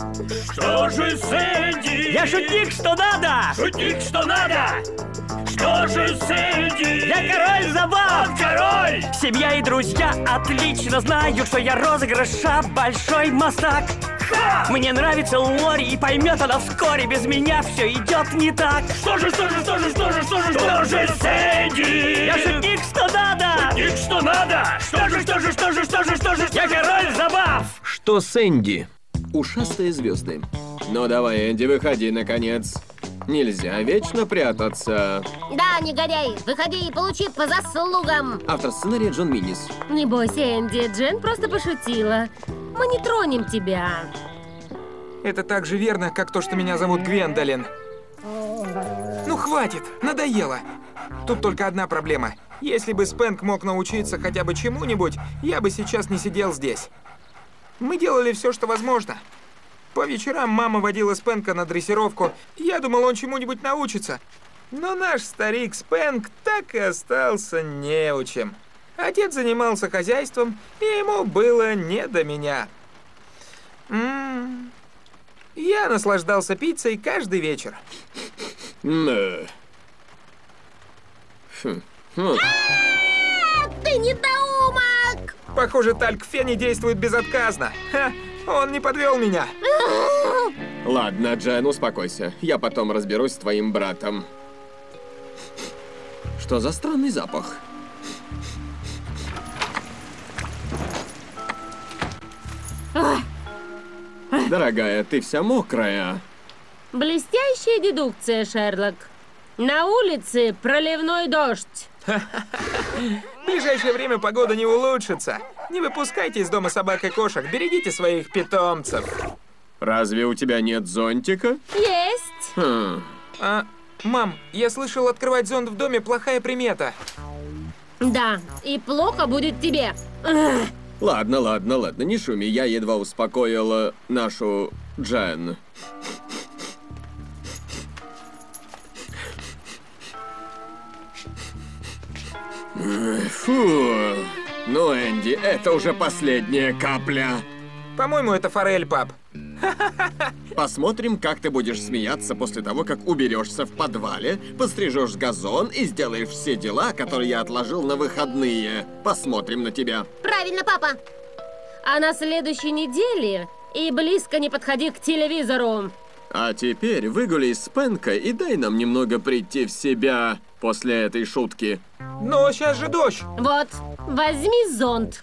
Что же, Сэнди? Я шутник, что надо! Шутник, что надо! Что же, Сэнди? Я король забав! Он король! Семья и друзья отлично знают, что я розыгрыша большой мастак. Ха! Мне нравится Лори, и поймет она вскоре, без меня все идет не так. Что же, Сэнди? Я шутник, что надо! Шутник, что надо? Что же? Я король забав! Что Сэнди? Ушастые звезды. Ну давай, Энди, выходи, наконец. Нельзя вечно прятаться. Да, негодяй, выходи и получи по заслугам. Автор сценария Джон Миннис. Не бойся, Энди, Джен просто пошутила. Мы не тронем тебя. Это так же верно, как то, что меня зовут Гвендолин. Ну хватит, надоело. Тут только одна проблема. Если бы Спэнк мог научиться хотя бы чему-нибудь, я бы сейчас не сидел здесь. Мы делали все, что возможно. По вечерам мама водила Спэнка на дрессировку. Я думал, он чему-нибудь научится. Но наш старик Спэнк так и остался неучим. Отец занимался хозяйством, и ему было не до меня. Я наслаждался пиццей каждый вечер. Ты недоумок! Похоже, тальк в фене действует безотказно. Ха, он не подвел меня. Ладно, Джен, успокойся. Я потом разберусь с твоим братом. Что за странный запах? Дорогая, ты вся мокрая. Блестящая дедукция, Шерлок. На улице проливной дождь. В ближайшее время погода не улучшится. Не выпускайте из дома собак и кошек, берегите своих питомцев. Разве у тебя нет зонтика? Есть. Мам, я слышал, открывать зонт в доме плохая примета. Да, и плохо будет тебе. Ладно, не шуми. Я едва успокоила нашу Джен. Фу. Ну, Энди, это уже последняя капля. По-моему, это форель, пап. Посмотрим, как ты будешь смеяться после того, как уберешься в подвале, пострижешь газон и сделаешь все дела, которые я отложил на выходные. Посмотрим на тебя. Правильно, папа. А на следующей неделе и близко не подходи к телевизору. А теперь выгуляй Спэнка и дай нам немного прийти в себя после этой шутки. Но сейчас же дождь. Вот, возьми зонт.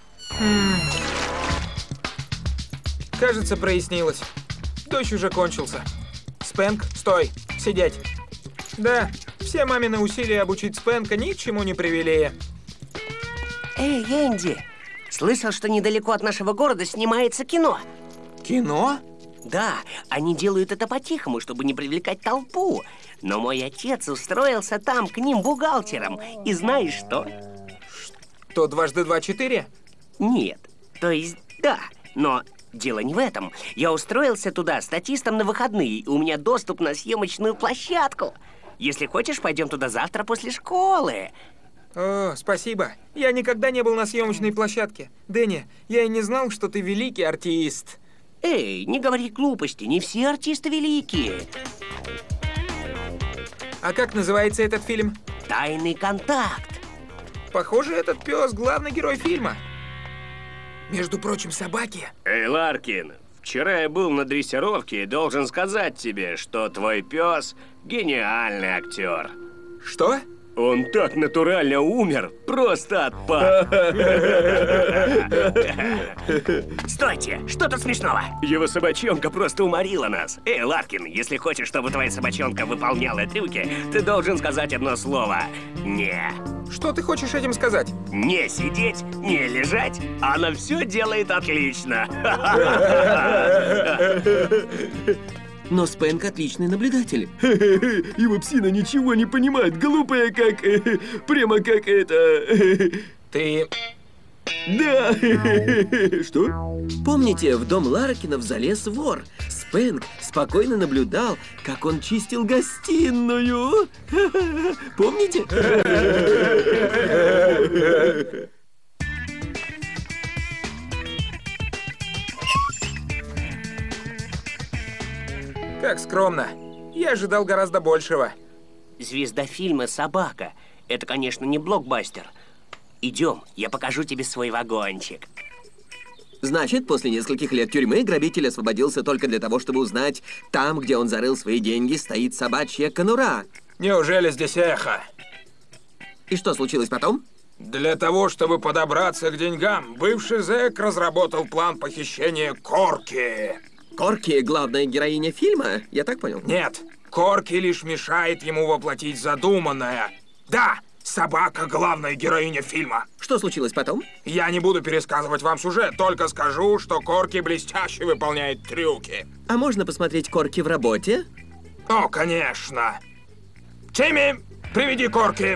Кажется, прояснилось. Дождь уже кончился. Спэнк, стой, сидеть. Да, все мамины усилия обучить Спэнка ни к чему не привели. Эй, Энди, слышал, что недалеко от нашего города снимается кино? Кино? Да, они делают это по-тихому, чтобы не привлекать толпу. Но мой отец устроился там к ним бухгалтером. И знаешь что? То 2 × 2 = 4? Нет, то есть да, но дело не в этом. Я устроился туда статистом на выходные, и у меня доступ на съемочную площадку. Если хочешь, пойдем туда завтра после школы. О, спасибо. Я никогда не был на съемочной площадке. Дэнни, я и не знал, что ты великий артист. Эй, не говори глупости, не все артисты великие. А как называется этот фильм? «Тайный контакт». Похоже, этот пес главный герой фильма. Между прочим, собаки. Эй, Ларкин, вчера я был на дрессировке и должен сказать тебе, что твой пес гениальный актер. Что? Он так натурально умер, просто отпад. Стойте, что тут смешного? Его собачонка просто уморила нас. Эй, Ларкин, если хочешь, чтобы твоя собачонка выполняла трюки, ты должен сказать одно слово. «Не». Что ты хочешь этим сказать? Не сидеть, не лежать. Она все делает отлично. Но Спэнк отличный наблюдатель. Его псина ничего не понимает, глупая как... прямо как это... Ты... Да! Что? Помните, в дом Ларкинов залез вор? Спэнк спокойно наблюдал, как он чистил гостиную. Помните? Как скромно. Я ожидал гораздо большего. Звезда фильма «Собака». Это, конечно, не блокбастер. Идем, я покажу тебе свой вагончик. Значит, после нескольких лет тюрьмы грабитель освободился только для того, чтобы узнать, там, где он зарыл свои деньги, стоит собачья конура. Неужели здесь эхо? И что случилось потом? Для того, чтобы подобраться к деньгам, бывший зэк разработал план похищения Корки. Корки — главная героиня фильма, я так понял? Нет, Корки лишь мешает ему воплотить задуманное. Да, собака — главная героиня фильма. Что случилось потом? Я не буду пересказывать вам сюжет, только скажу, что Корки блестяще выполняет трюки. А можно посмотреть Корки в работе? О, конечно. Тимми, приведи Корки.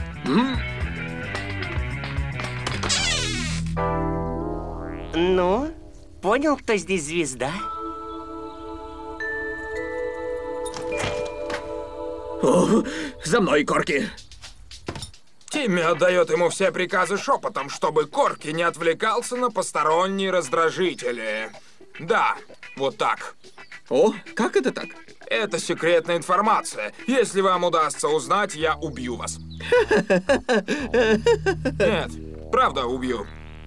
Ну, понял, кто здесь звезда? О, за мной, Корки! Тимми отдает ему все приказы шепотом, чтобы Корки не отвлекался на посторонние раздражители. Да, вот так. О, как это так? Это секретная информация. Если вам удастся узнать, я убью вас. Нет, правда убью.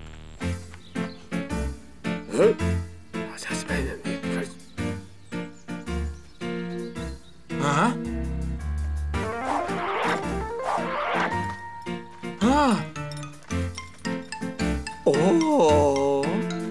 А? А! О,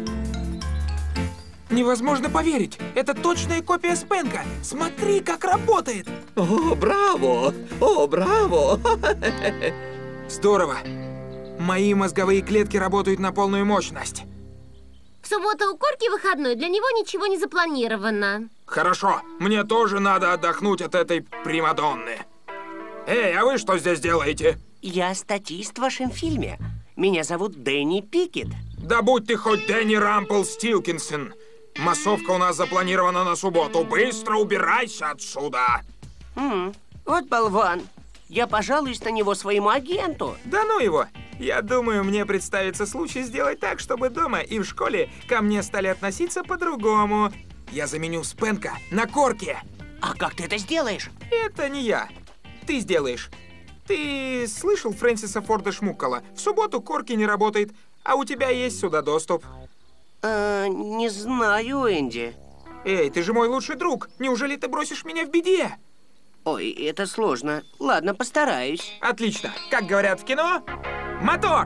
Невозможно поверить. Это точная копия Спэнка. Смотри, как работает. о, браво! О, браво! Здорово. Мои мозговые клетки работают на полную мощность. В субботу у Корки выходной, для него ничего не запланировано. Хорошо, мне тоже надо отдохнуть от этой примадонны. Эй, а вы что здесь делаете? Я статист в вашем фильме. Меня зовут Дэнни Пикет. Да будь ты хоть Дэнни Рампл Стилкинсон. Массовка у нас запланирована на субботу. Быстро убирайся отсюда. Вот болван. Я пожалуюсь на него своему агенту. Да ну его. Я думаю, мне представится случай сделать так, чтобы дома и в школе ко мне стали относиться по-другому. Я заменю Спэнка на Корки. А как ты это сделаешь? Это не я. Ты сделаешь. Ты слышал Фрэнсиса Форда Шмуккола? В субботу Корки не работает, а у тебя есть сюда доступ. Не знаю, Энди. Эй, ты же мой лучший друг. Неужели ты бросишь меня в беде? Ой, это сложно. Ладно, постараюсь. Отлично. Как говорят в кино, мотор!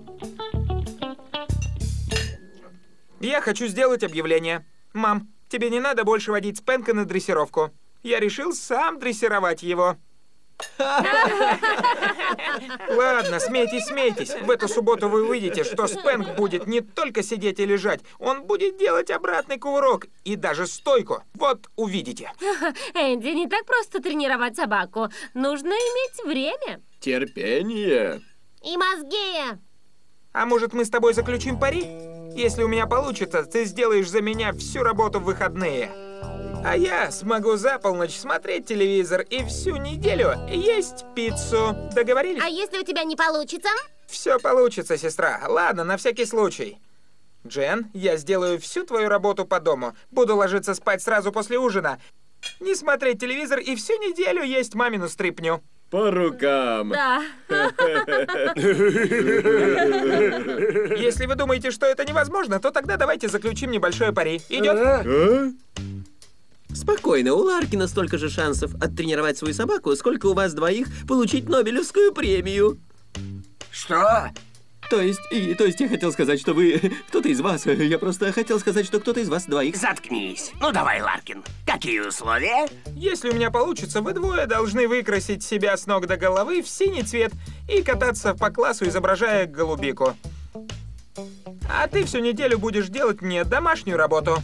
Я хочу сделать объявление. Мам, тебе не надо больше водить Спэнка на дрессировку. Я решил сам дрессировать его. Ладно, смейтесь, смейтесь. В эту субботу вы увидите, что Спэнк будет не только сидеть и лежать, он будет делать обратный кувырок и даже стойку. Вот увидите. Энди, не так просто тренировать собаку. Нужно иметь время. Терпение. И мозги. А может, мы с тобой заключим пари? Если у меня получится, ты сделаешь за меня всю работу в выходные. А я смогу за полночь смотреть телевизор и всю неделю есть пиццу. Договорились? А если у тебя не получится? Все получится, сестра. Ладно, на всякий случай. Джен, я сделаю всю твою работу по дому. Буду ложиться спать сразу после ужина. Не смотреть телевизор и всю неделю есть мамину стрипню. По рукам. Да. Если вы думаете, что это невозможно, то тогда давайте заключим небольшое пари. Идет? Спокойно, у Ларкина столько же шансов оттренировать свою собаку, сколько у вас двоих получить Нобелевскую премию. Что? То есть я хотел сказать, что вы... Кто-то из вас... Я просто хотел сказать, что кто-то из вас двоих... Заткнись. Ну давай, Ларкин. Какие условия? Если у меня получится, вы двое должны выкрасить себя с ног до головы в синий цвет и кататься по классу, изображая голубику. А ты всю неделю будешь делать мне домашнюю работу.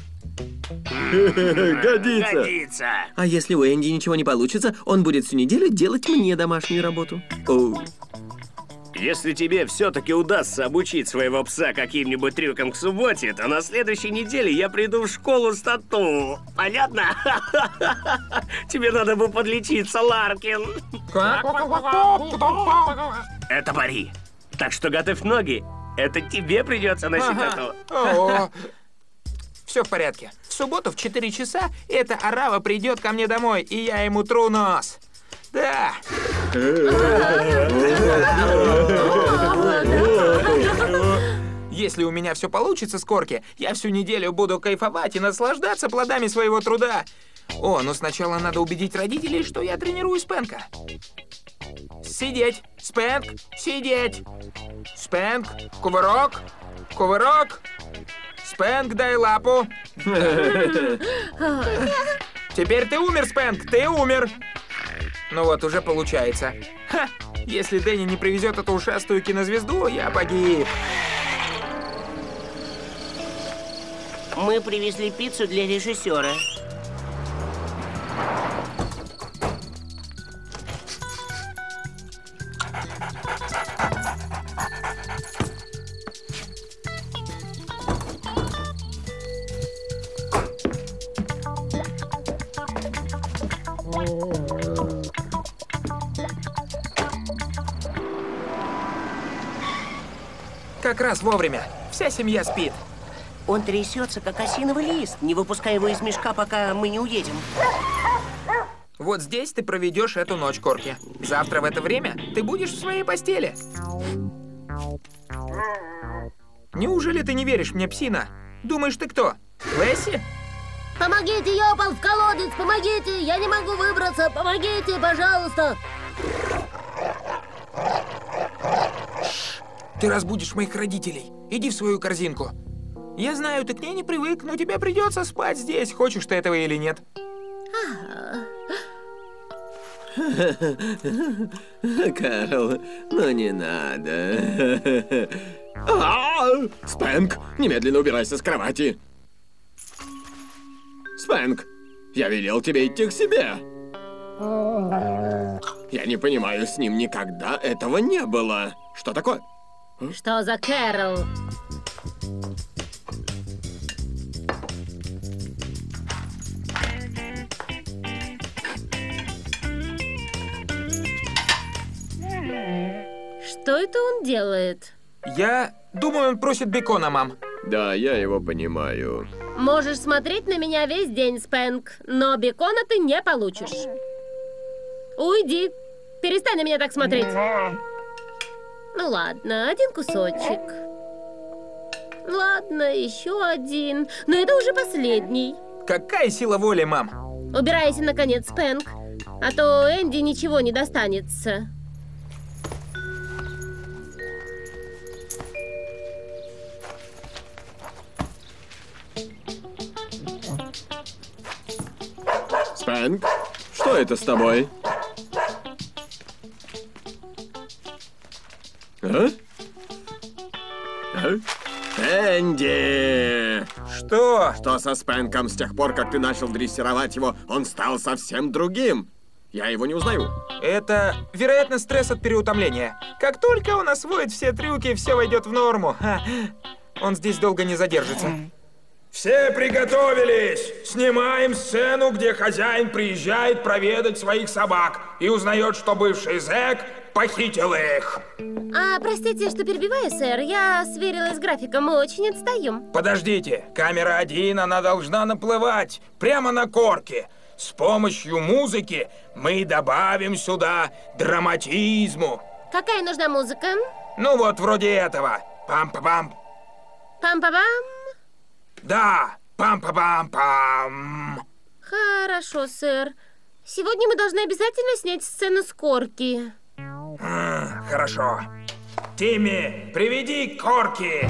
Годится. А если у Энди ничего не получится, он будет всю неделю делать мне домашнюю работу. Оу. Если тебе все-таки удастся обучить своего пса каким-нибудь трюкам к субботе, то на следующей неделе я приду в школу с тату. Понятно? Тебе надо бы подлечиться, Ларкин. Это пари. Так что готовь ноги. Это тебе придется носить тату. О, Все в порядке. В субботу в 4 часа эта орава придет ко мне домой, и я ему тру нос. Да. Если у меня все получится с Корки, я всю неделю буду кайфовать и наслаждаться плодами своего труда. О, но сначала надо убедить родителей, что я тренирую Спэнка. Сидеть. Спэнк, сидеть. Спэнк, кувырок, кувырок. Спэнк, дай лапу. Теперь ты умер, Спэнк, ты умер. Ну вот, уже получается. Ха, если Дэнни не привезет эту ушастую кинозвезду, я погиб. Мы привезли пиццу для режиссера. Как раз вовремя. Вся семья спит. Он трясется, как осиновый лист. Не выпускай его из мешка, пока мы не уедем. Вот здесь ты проведешь эту ночь, Корки. Завтра в это время ты будешь в своей постели. Неужели ты не веришь мне, псина? Думаешь, ты кто? Лесси? Помогите, я упал в колодец! Помогите! Я не могу выбраться! Помогите, пожалуйста! Ты разбудишь моих родителей. Иди в свою корзинку. Я знаю, ты к ней не привык, но тебе придется спать здесь, хочешь ты этого или нет. Карл, ну не надо. Спэнк, немедленно убирайся с кровати. Спэнк, я велел тебе идти к себе. Я не понимаю, с ним никогда этого не было. Что такое? Что за Кэрол? Что это он делает? Я думаю, он просит бекона, мам. Да, я его понимаю. Можешь смотреть на меня весь день, Спэнк, но бекона ты не получишь. Уйди. Перестань на меня так смотреть. Ну ладно, один кусочек. Ладно, еще один. Но это уже последний. Какая сила воли, мам? Убирайся, наконец, Спэнк. А то Энди ничего не достанется. Спэнк, что это с тобой? А? Энди! Что? Что со Спэнком? С тех пор, как ты начал дрессировать его, он стал совсем другим. Я его не узнаю. Это, вероятно, стресс от переутомления. Как только он освоит все трюки, все войдет в норму. Он здесь долго не задержится. Все приготовились! Снимаем сцену, где хозяин приезжает проведать своих собак и узнает, что бывший зэк похитил их. Простите, что перебиваю, сэр. Я сверилась с графиком, мы очень отстаем. Подождите, камера 1, она должна наплывать прямо на Корки. С помощью музыки мы добавим сюда драматизму. Какая нужна музыка? Ну вот, вроде этого. Пам-па-пам. Пам-па-пам. Да, пам-па-пам-пам. Хорошо, сэр. Сегодня мы должны обязательно снять сцену с Корки. Хорошо. Тимми, приведи Корки.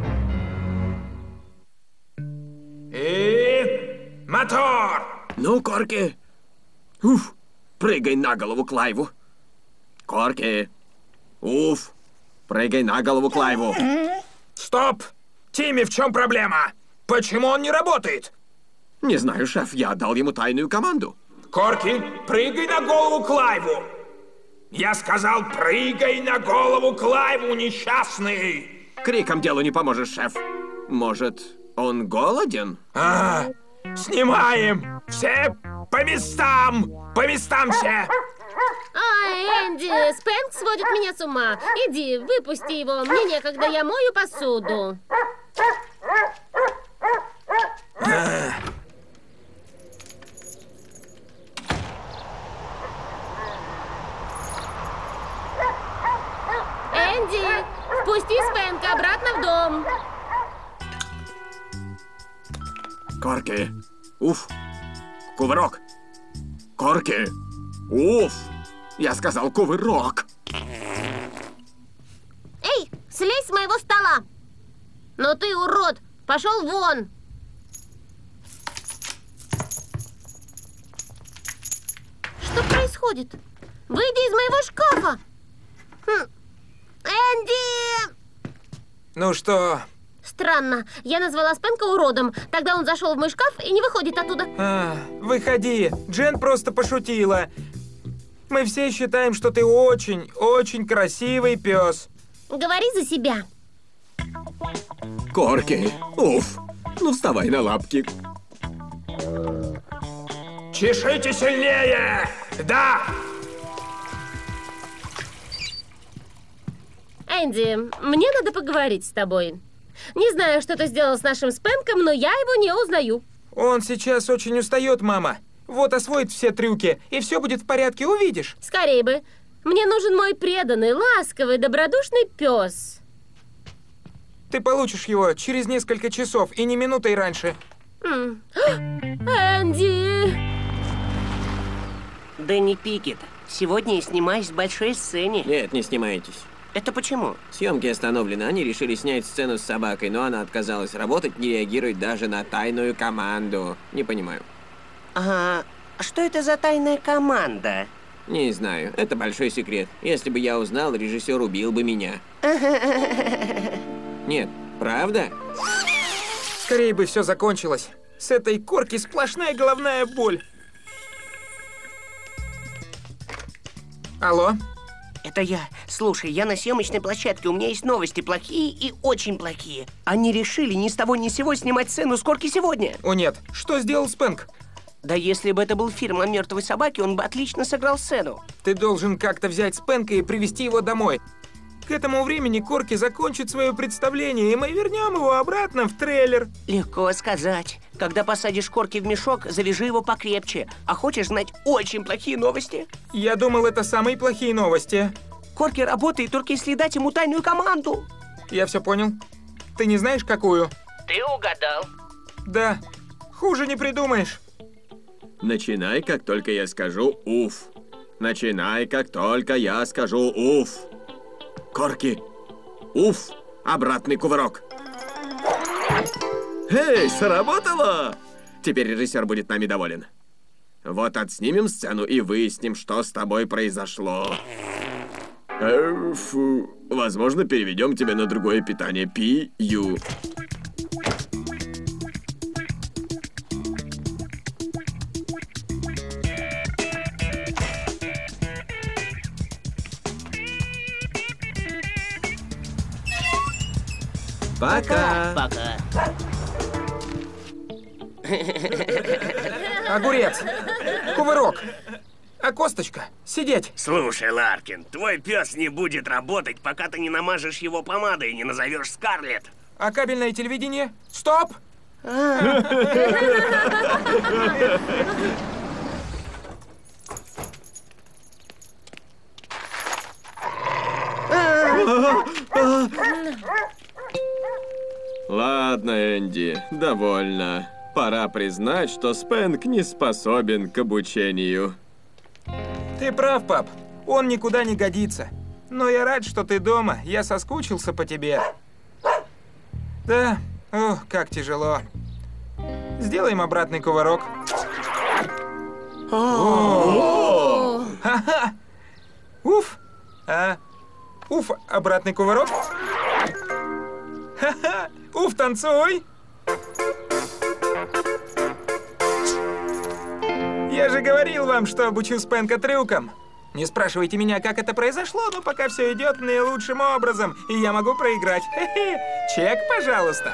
И... мотор! Ну, Корки. Уф, прыгай на голову Клайву. Корки. Уф, прыгай на голову Клайву. Стоп! Тимми, в чем проблема? Почему он не работает? Не знаю, шеф, я отдал ему тайную команду. Корки, прыгай на голову Клайву! Я сказал, прыгай на голову Клайву, несчастный! Криком делу не поможешь, шеф. Может, он голоден? Снимаем! Все по местам! По местам все! Энди, Спэнк сводит меня с ума. Иди, выпусти его. Мне некогда, я мою посуду. Корки. Уф. Кувырок. Корки. Уф. Я сказал кувырок. Эй, слезь с моего стола! Но ты, урод, пошел вон! Что происходит? Выйди из моего шкафа! Энди! Ну что? Странно. Я назвала Спэнка уродом. Тогда он зашел в мой шкаф и не выходит оттуда. Выходи. Джен просто пошутила. Мы все считаем, что ты очень красивый пес. Говори за себя. Корки. Уф. Ну, вставай на лапки. Чешите сильнее! Да! Энди, мне надо поговорить с тобой. Не знаю, что ты сделал с нашим Спэнком, но я его не узнаю. Он сейчас очень устает, мама. Вот освоит все трюки, и все будет в порядке, увидишь. Скорей бы. Мне нужен мой преданный, ласковый, добродушный пес. Ты получишь его через несколько часов, и не минутой раньше. Энди! Дэнни Пикет, сегодня я снимаюсь в большой сцене. Нет, не снимайтесь. Это почему? Съемки остановлены. Они решили снять сцену с собакой, но она отказалась работать, не реагирует даже на тайную команду. Не понимаю. А что это за тайная команда? Не знаю. Это большой секрет. Если бы я узнал, режиссер убил бы меня. Нет, правда? Скорее бы все закончилось. С этой Корки сплошная головная боль. Алло? Это я. Слушай, я на съемочной площадке. У меня есть новости, плохие и очень плохие. Они решили ни с того ни с сего снимать сцену с Корки сегодня. О нет, что сделал Спэнк? Да если бы это был фильм о мертвой собаке, он бы отлично сыграл сцену. Ты должен как-то взять Спэнка и привезти его домой. К этому времени Корки закончит свое представление, и мы вернем его обратно в трейлер. Легко сказать. Когда посадишь Корки в мешок, завяжи его покрепче. А хочешь знать очень плохие новости? Я думал, это самые плохие новости. Корки работает, только если дать ему тайную команду. Я все понял. Ты не знаешь, какую? Ты угадал. Да. Хуже не придумаешь. Начинай, как только я скажу «уф». Начинай, как только я скажу «уф». Корки. Уф. Обратный кувырок. Эй, сработало! Теперь режиссер будет нами доволен. Вот отснимем сцену и выясним, что с тобой произошло. Фу. Возможно, переведем тебя на другое питание. Пью. Пока. Пока. Огурец. Кувырок. А косточка? Сидеть. Слушай, Ларкин, твой пес не будет работать, пока ты не намажешь его помадой и не назовешь Скарлетт. А кабельное телевидение? Стоп! Ладно, Энди, довольно. Пора признать, что Спэнк не способен к обучению. Ты прав, пап. Он никуда не годится. Но я рад, что ты дома. Я соскучился по тебе. Да, ох, как тяжело. Сделаем обратный кувырок. Ха-ха! Уф! Уф, обратный кувырок. Ха-ха! Уф, танцуй! Я же говорил вам, что обучу Спэнка трюкам. Не спрашивайте меня, как это произошло, но пока все идет наилучшим образом, и я могу проиграть. Хе-хе. Чек, пожалуйста.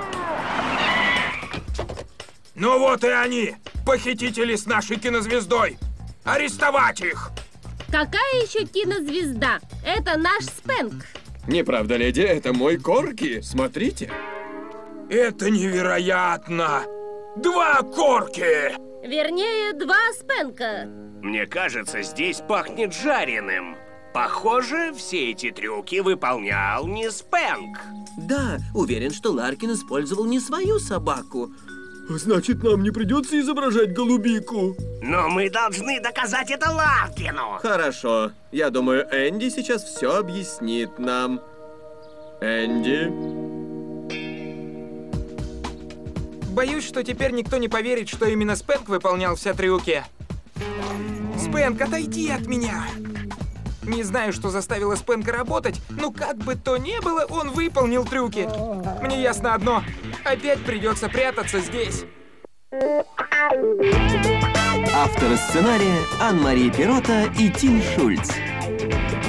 Ну вот и они, похитители с нашей кинозвездой. Арестовать их! Какая еще кинозвезда? Это наш Спэнк. Не правда, леди, это мой Корки. Смотрите. Это невероятно! 2 Корки! Вернее, 2 Спэнка. Мне кажется, здесь пахнет жареным. Похоже, все эти трюки выполнял не Спэнк. Да, уверен, что Ларкин использовал не свою собаку. Значит, нам не придется изображать голубику. Но мы должны доказать это Ларкину. Хорошо. Я думаю, Энди сейчас все объяснит нам. Энди? Боюсь, что теперь никто не поверит, что именно Спэнк выполнял все трюки. Спэнк, отойди от меня! Не знаю, что заставило Спэнка работать, но как бы то ни было, он выполнил трюки. Мне ясно одно. Опять придется прятаться здесь. Авторы сценария Анн-Мари Перотта и Тим Шульц.